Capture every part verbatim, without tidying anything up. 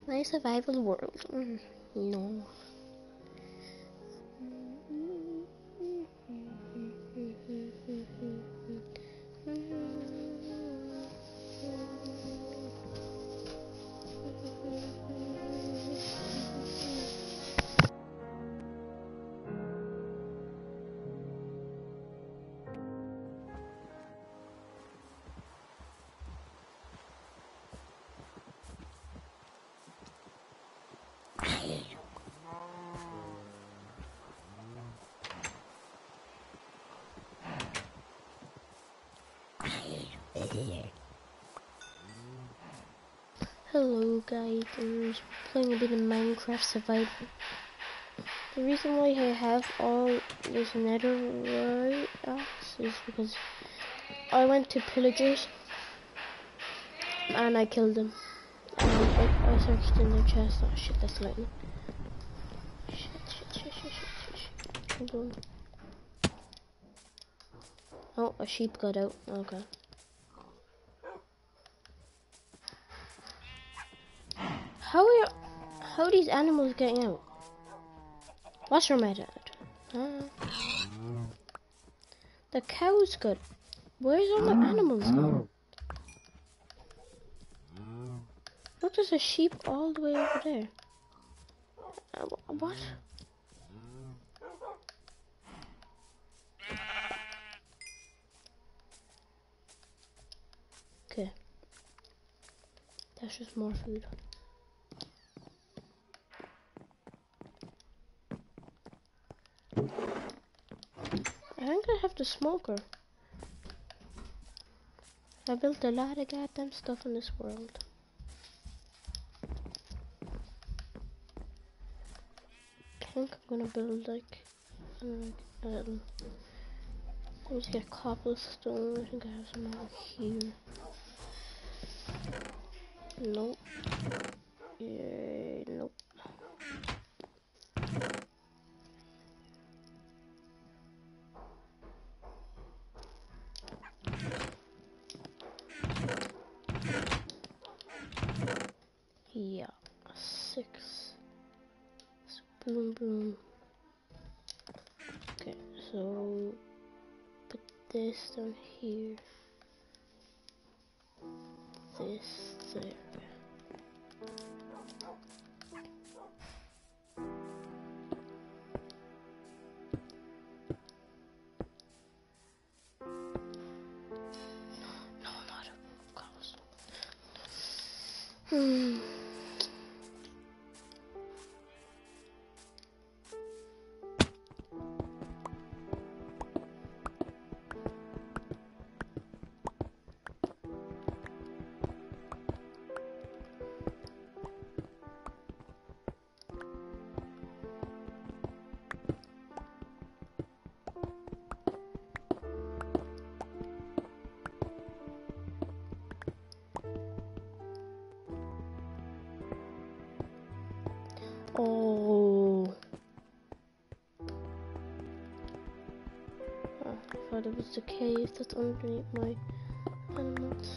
My survival world. Mm, no. Hello guys, I'm just playing a bit of Minecraft Survival. The reason why I have all this netherite axe is because I went to pillagers and I killed them. And I, I searched in their chest. Oh shit, that's lightning. Shit, shit, shit, shit, shit, shit. Hold on. Oh, a sheep got out. Okay. How are how are these animals getting out? What's your method? Huh? The cow's good. Where's all the animals gone? Look, there's a sheep all the way over there. Uh, what? Okay. That's just more food. I think I have the smoker. I built a lot of goddamn stuff in this world. I think I'm gonna build like, like a little. Let me just get cobblestone. I think I have some over here. Nope. Yeah, nope. Yeah, six. Boom, boom. Okay, so put this down here. This there. No, not a cobblestone. Hmm. Oh. Oh, I thought it was the cave that's underneath my animals.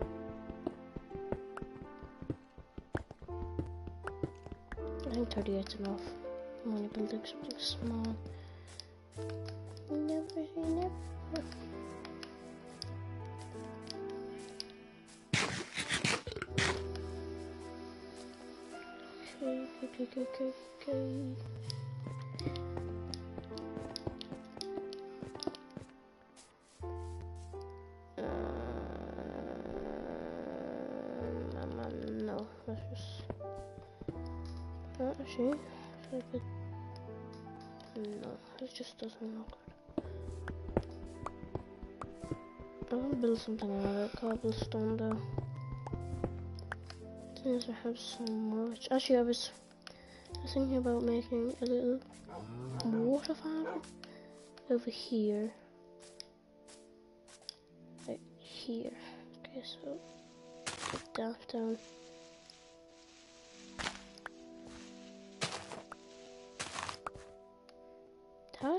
I think thirty-eight's enough. I'm only building something small. Never say never. Okay, okay, okay, okay, okay. Um, um, no, let's just. Uh, actually, should I put. No, it just doesn't look good. I want to build something out of cobblestone though. Since I have so much. Actually, I was thinking about making a little water fountain over here. Right here. Okay, so put that down. That?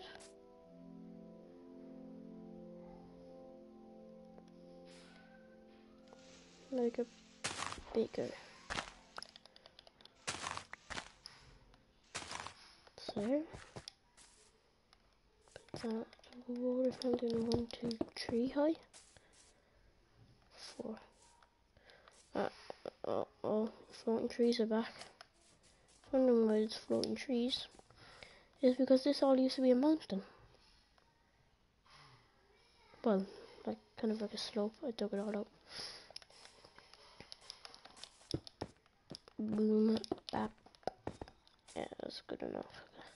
Like a bigger. there. Put that water fountain one, two, three high. Four. Uh, oh, oh, floating trees are back. Wondering why it's floating trees. Is because this all used to be a mountain. Well, like kind of like a slope. I dug it all out. Boom, bap. Yeah, that's good enough.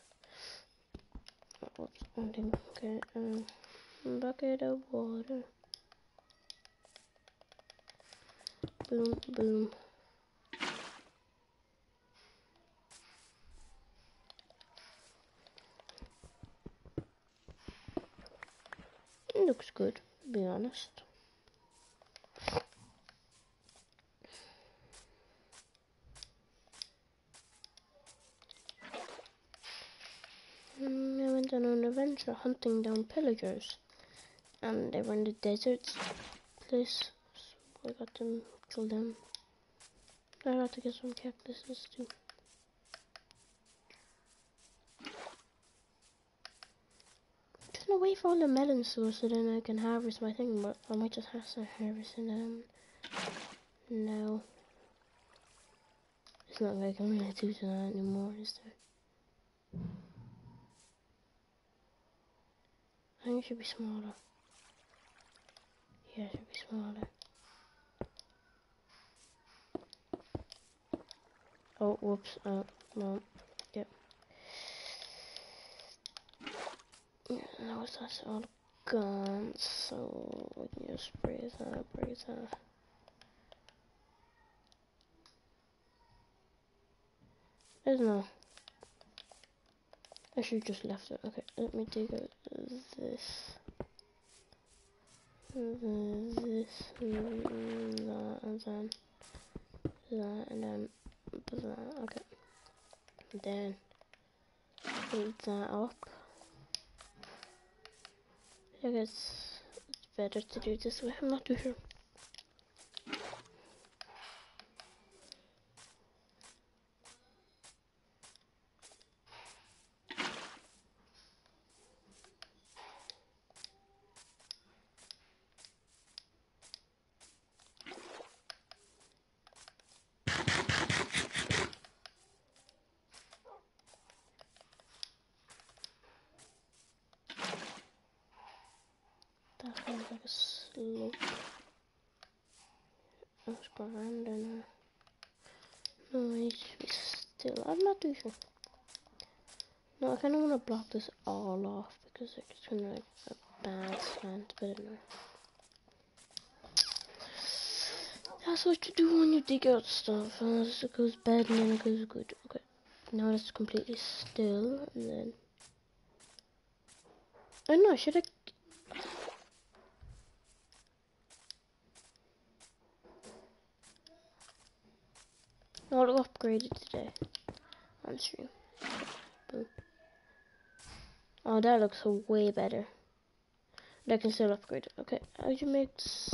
What's one thing? Okay, um, bucket of water. Boom, boom. It looks good, to be honest. Mm, I went on an adventure hunting down pillagers, and they were in the desert place, so I got them, killed them. I got to get some cactuses too. Just gonna wait for all the melons to go so then I can harvest my thing, but I might just have to harvest them now. It's not like I'm really do that anymore, is there? I think it should be smaller. Yeah, it should be smaller. Oh, whoops. Oh, no. Yep. Now that's all gone, so we can just spray that, spray that. There's no. I should just left it. Okay, let me dig out this. This, that, and then that, and then that. Okay. And then build that up. I guess it's better to do it this way. I'm not too sure. That sounds like a slope. That's grand and no, it needs to be still. I'm not too sure. No, I kind of want to block this all off because it's kind of like a bad slant, but anyway. That's what you do when you dig out stuff. And it goes bad and then it goes good. Okay. Now it's completely still and then. I don't know, should I. No, I'll upgrade it today. On stream. Boom. Oh, that looks way better. But I can still upgrade it. Okay, how'd you make this?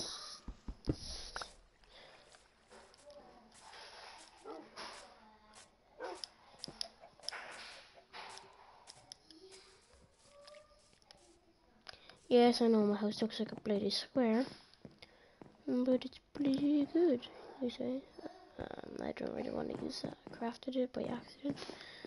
Yes, I know my house looks like a bloody square, but it's pretty good, you say. Um, I don't really want to use that. I crafted it by accident.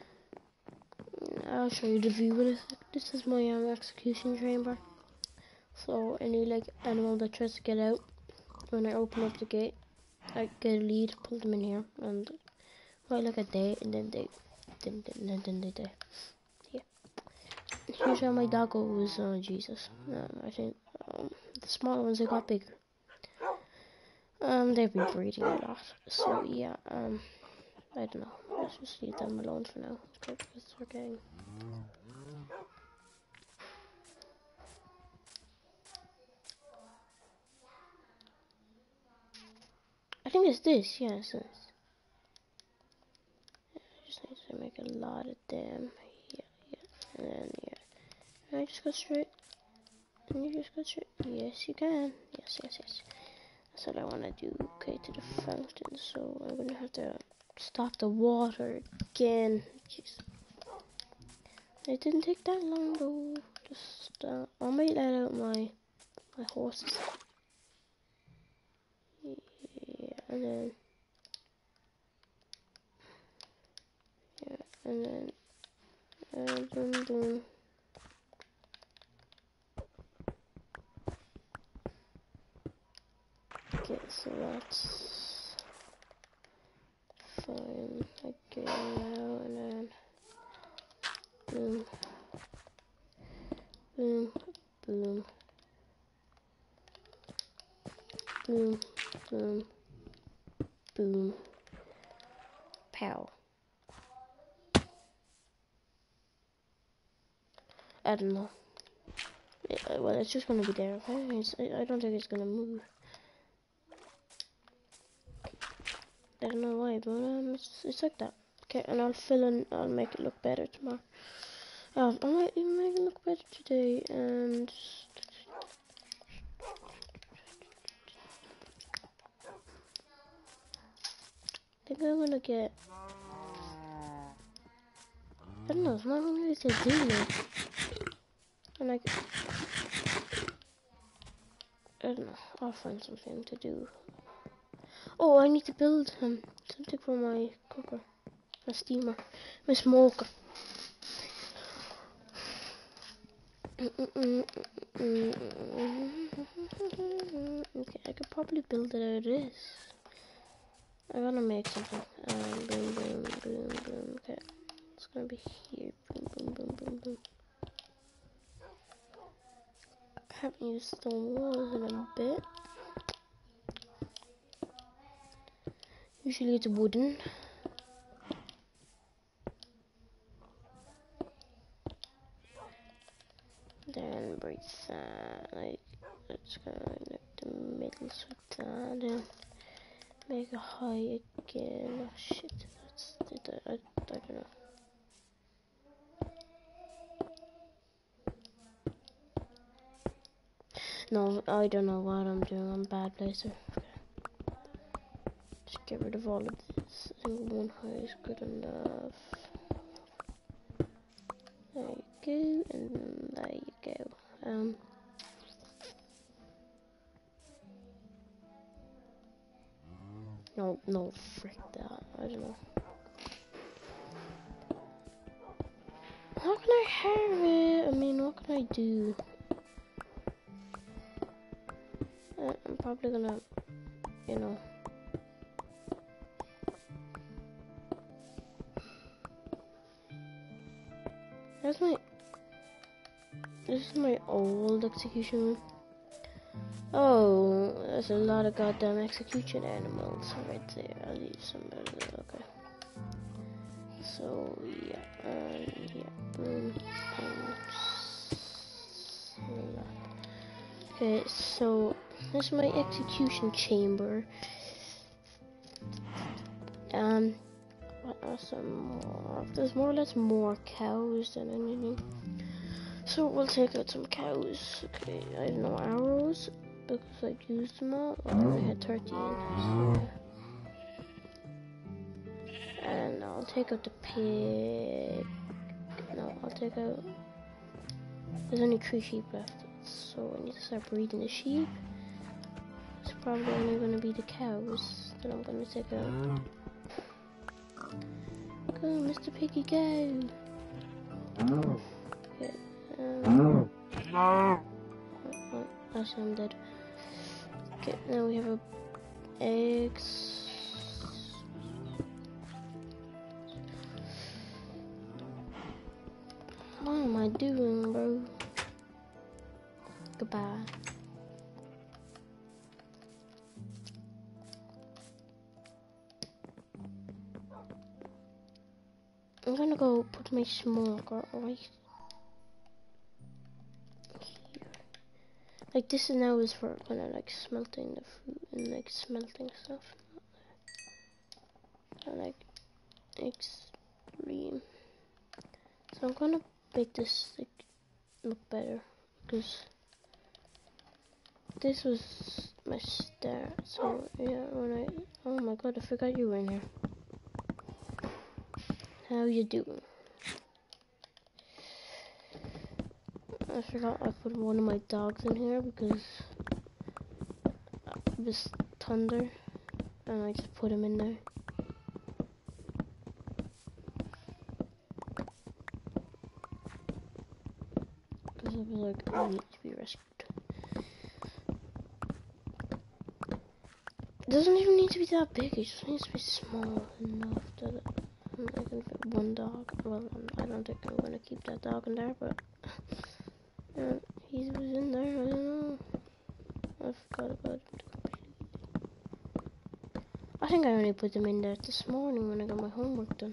I'll show you the view of it. This is my um, execution chamber. So any like animal that tries to get out, when I open up the gate, I get a lead, pull them in here, and wait like a day, and then they, then then, then they die. Yeah. Here's how my doggo was. Oh Jesus. Um, I think um, the smaller ones they got bigger. Um, they've been breeding a lot. So yeah. Um, I don't know. Let's just leave them alone for now. Okay, because they're getting. I think it's this. Yeah, it's this. Yeah, I just need to make a lot of them. Yeah, yeah, and then yeah. Can I just go straight? Can you just go straight? Yes, you can. Yes, yes, yes. That's what I want to do. Okay, to the fountain. So I'm gonna have to stop the water again. Jeez. It didn't take that long though. Just uh, I might let out my my horses. Yeah, and then yeah, and then uh, boom boom. Okay, so that's fine. I get it out, and then boom, boom, boom, boom, boom, boom, pow. I don't know. Yeah, well, it's just gonna be there. Okay, it's, I, I don't think it's gonna move. I don't know why, but um, it's it's like that. Okay, and I'll fill in. I'll make it look better tomorrow. Um, I might even make it look better today, and I think I'm gonna get. I don't know. It's not really to do now. And like, I don't know. I'll find something to do. Oh, I need to build um something for my cooker, my steamer, my smoker. Okay, I could probably build it out of this. I'm gonna make something. Um, boom, boom, boom, boom. Okay, it's gonna be here. Boom, boom, boom, boom, boom. I haven't used stone walls in a bit. Usually it's wooden. Then break that. Like, let's go like the middle with that. Then make a high again. Oh shit, that's it. I, I, I don't know. No, I don't know what I'm doing. I'm a bad placer. Okay. Just get rid of all of this. I think one high is good enough. There you go, and there you go. Um. No, no, frick that. I don't know. How can I have it? I mean, what can I do? Uh, I'm probably gonna, you know. That's my. This is my old execution room. Oh, there's a lot of goddamn execution animals right there. I'll leave some of there. Okay. So yeah, and yeah, boom, and slap. Okay, so this is my execution chamber. Um, what are some more? There's more or less more cows than anything. So we'll take out some cows. Okay, I don't know, arrows, because I used them all. Oh, I had thirteen. So. And I'll take out the pig. No, I'll take out. There's only three sheep left, so I need to start breeding the sheep. It's probably only going to be the cows that I'm going to take out. Go, Mister Piggy, go! Okay, um, oh, oh, actually I'm dead. Okay, now we have a eggs. What am I doing, bro? Goodbye. I'm gonna go put my smoker right here. Like this now is for kind of like smelting the fruit and like smelting stuff. And like extreme. So I'm gonna make this like look better because this was my start. So yeah, when I oh my god, I forgot you were in here. How you doing? I forgot I put one of my dogs in here because it was thunder, and I just put him in there. Because I was like, I need to be rescued. It doesn't even need to be that big, it just needs to be small enough that it, I can fit one dog. Well, I don't think I'm going to keep that dog in there, but uh, he was in there, I don't know. I forgot about him completely. I think I only put them in there this morning when I got my homework done.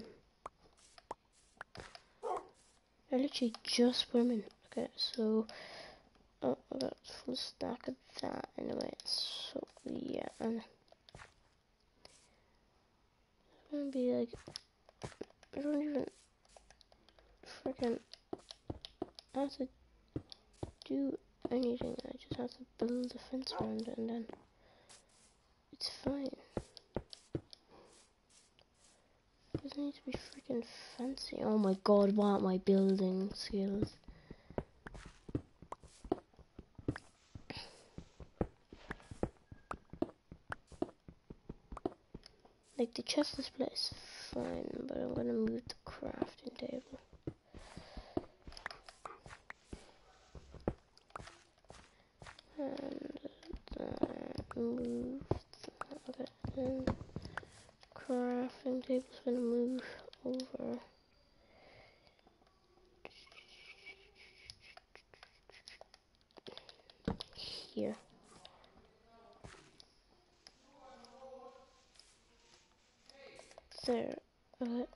I literally just put them in. Okay, so oh, I got a full stack of that anyway. So yeah, and it's gonna be like I don't even freaking have to do anything. I just have to build a fence around it, and then it's fine. It doesn't need to be freaking fancy. Oh my god, what my building skills. Like the chest display is fine, but I'm gonna move the crafting table. And that, move that, okay, then crafting table's gonna move over. Here. There, okay.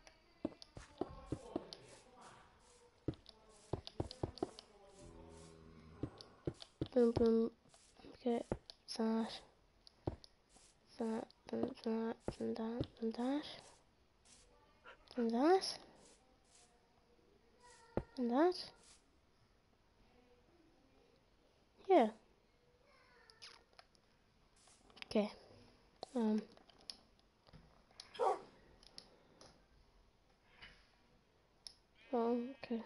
Boom, boom, okay, that, that, and that, and that, and that, and that, and that, yeah. Okay, um, oh, okay,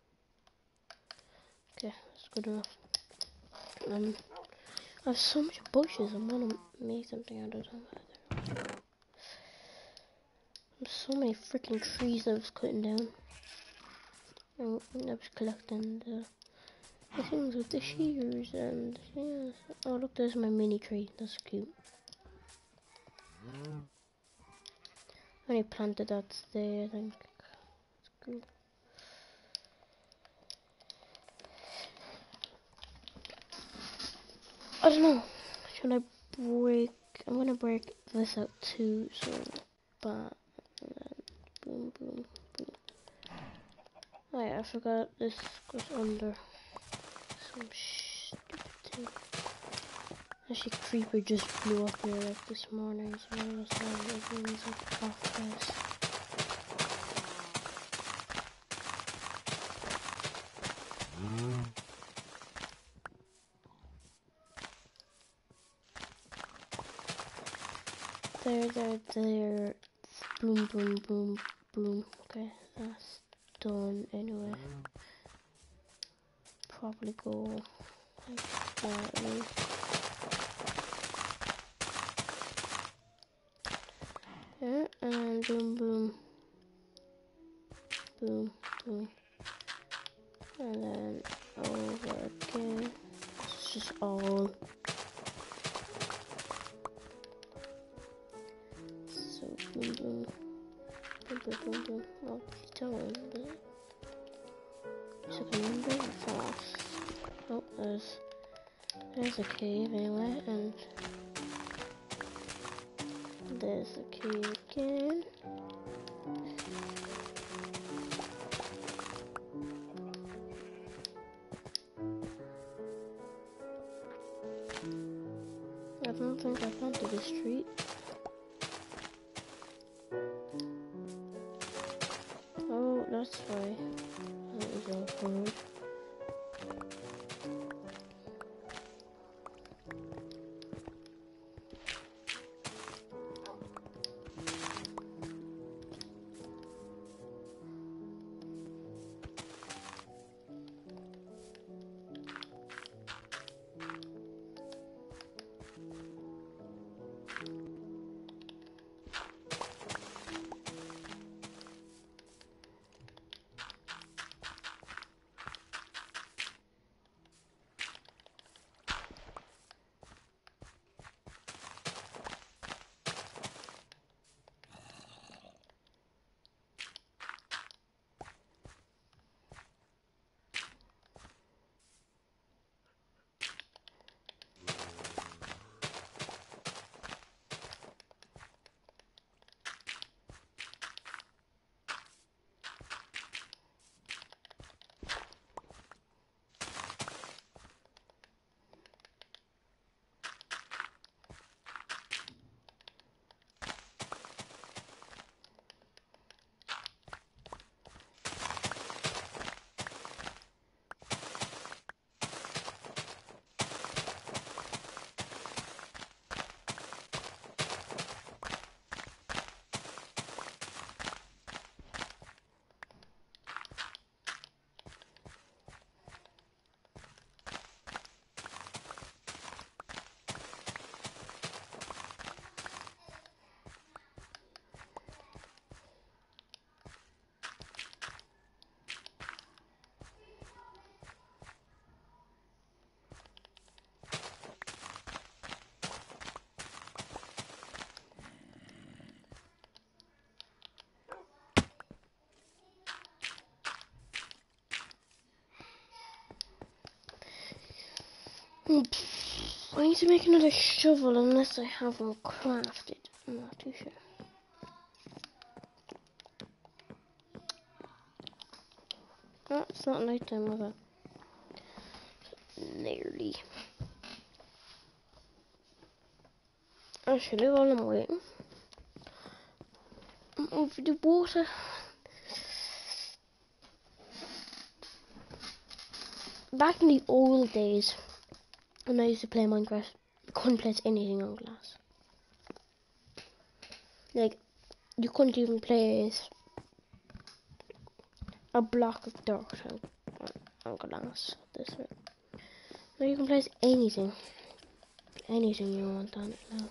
okay, that's good enough. Um, I have so much bushes, I'm gonna make something out of them. There's so many freaking trees I was cutting down. And I was collecting the, the things with the shears and yeah. Oh look, there's my mini tree. That's cute. I only planted that there, I think. It's cool. I don't know. Should I break? I'm gonna break this out too. So, but and then boom, boom, boom. Oh yeah, I forgot this goes under some stupid thing. Actually, creeper just blew up here like this morning, so I was like, everyone's like off this. There, there, there. Boom, boom, boom, boom. Okay, that's done anyway. Probably go like that. Way. Yeah, and boom, boom, boom, boom, and then over again. It's just all. So boom, boom, boom, boom, boom, boom. Oh, it's all over. So I can remember fast. Oh, there's there's a cave anyway, and there's a cave again. I don't think I planted this tree. Oh, that's why. That was all forward. I need to make another shovel unless I have one crafted. I'm not too sure. Oh, it's not night time, was it? Nearly. Actually, while I'm waiting, over the water. Back in the old days, when I used to play Minecraft, I couldn't place anything on glass. Like, you couldn't even place a block of dirt on, on glass. This way. Now you can place anything, anything you want on it now.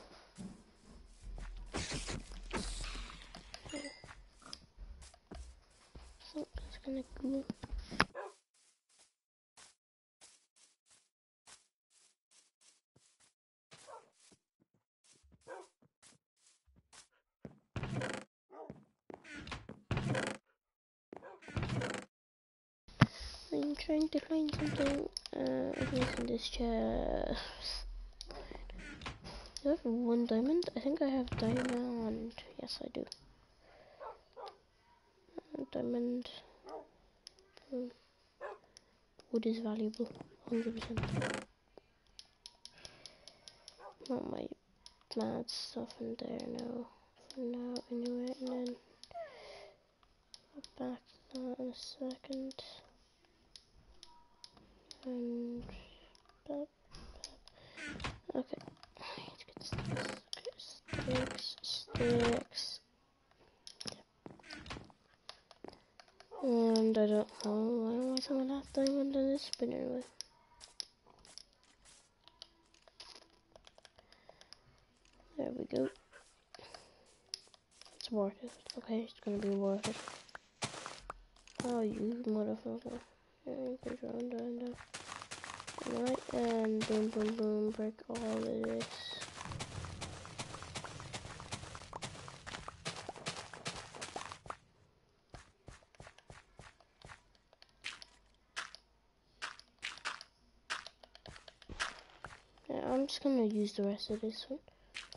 So that's kind of cool. I'm trying to find something. Uh, I think in this chest. Do I have one diamond? I think I have diamond. Yes, I do. Uh, diamond. Um, wood is valuable. one hundred percent. Not my mad stuff in there now. For now, anyway. And then I'll back to that in a second. And. Blah, blah. Okay. I need to get sticks. Sticks. Sticks. And I don't know why was some of that diamond in this spinner with. There we go. It's worth it. Okay, it's gonna be worth it. Oh, you motherfucker. Yeah, you can run down there. Alright, and boom, boom, boom, break all of this. Yeah, I'm just gonna use the rest of this one.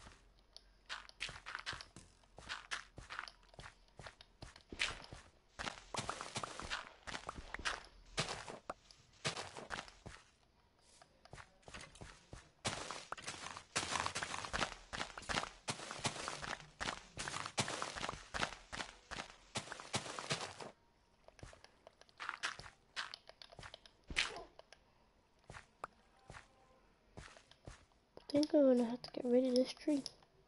I think I'm gonna have to get rid of this tree.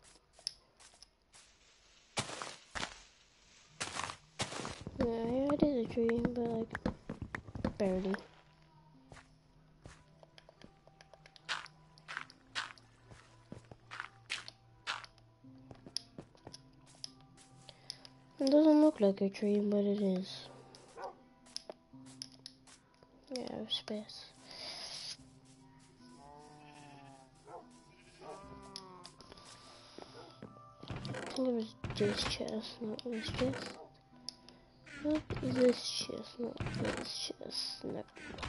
Yeah, I added a tree, but like, barely. It doesn't look like a tree, but it is. Yeah, I have space. I think it was this chest, not this chest. Not this chest, not this chest. No.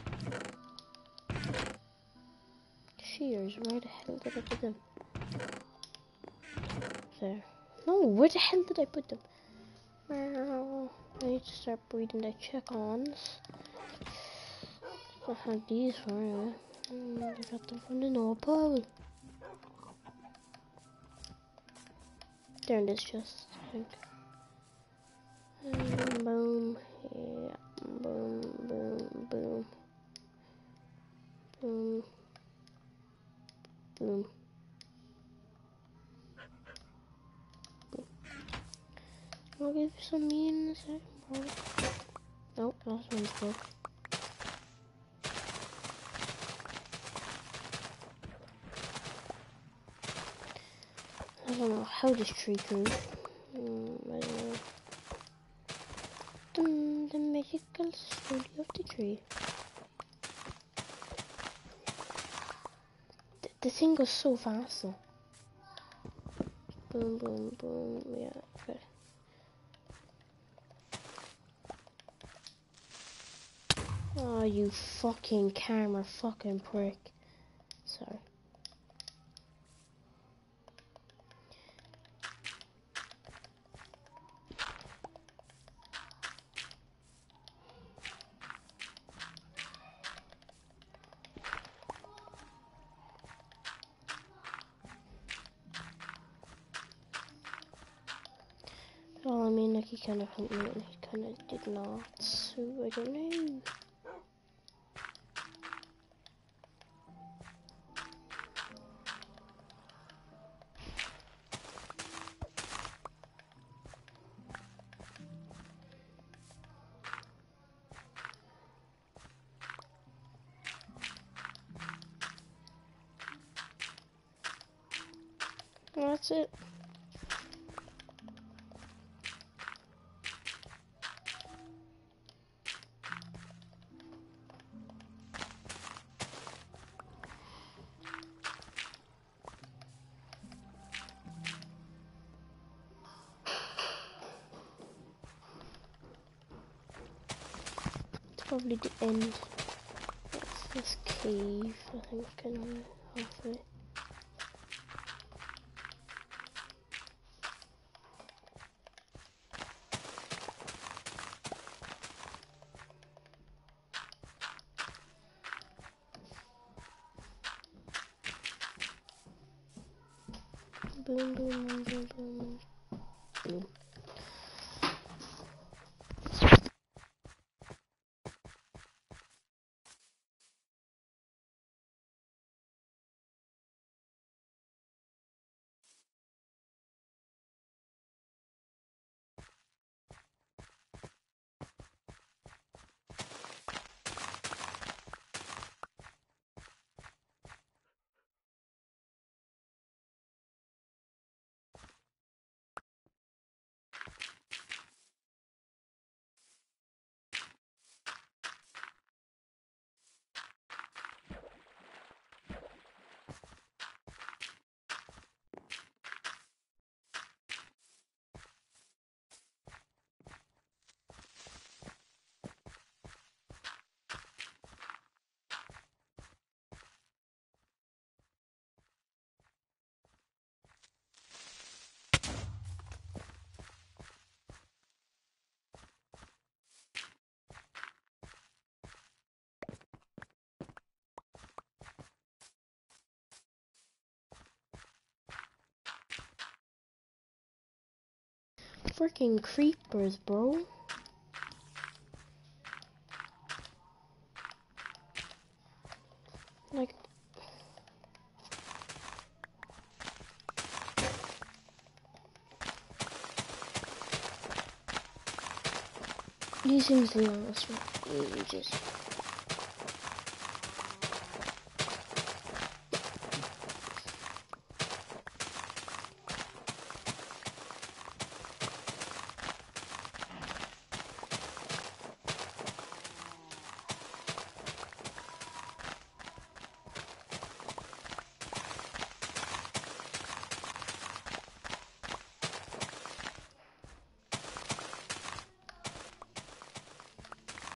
Shears, where the hell did I put them? There. No, where the hell did I put them? I need to start breeding the chickens. I have these for anyway. Mm, I got them from the North Pole. They're in this chest, I think. And boom, yeah, boom, boom, boom, boom, boom. I'll give you some meat in a second, probably. Nope, last one's broke. I don't know how this tree grew. Mm, I don't know. The, the magical study of the tree. The, the thing goes so fast though. Boom, boom, boom, yeah, okay. Oh, you fucking camera fucking prick. Sorry. Well, I mean, like, he kind of helped me and he kind of did not, so I don't know. Well, that's it. Probably the end. That's this cave, I think, and halfway. Boom, boom, boom, boom, boom, boom. Freaking creepers, bro. Like, these things last for ages.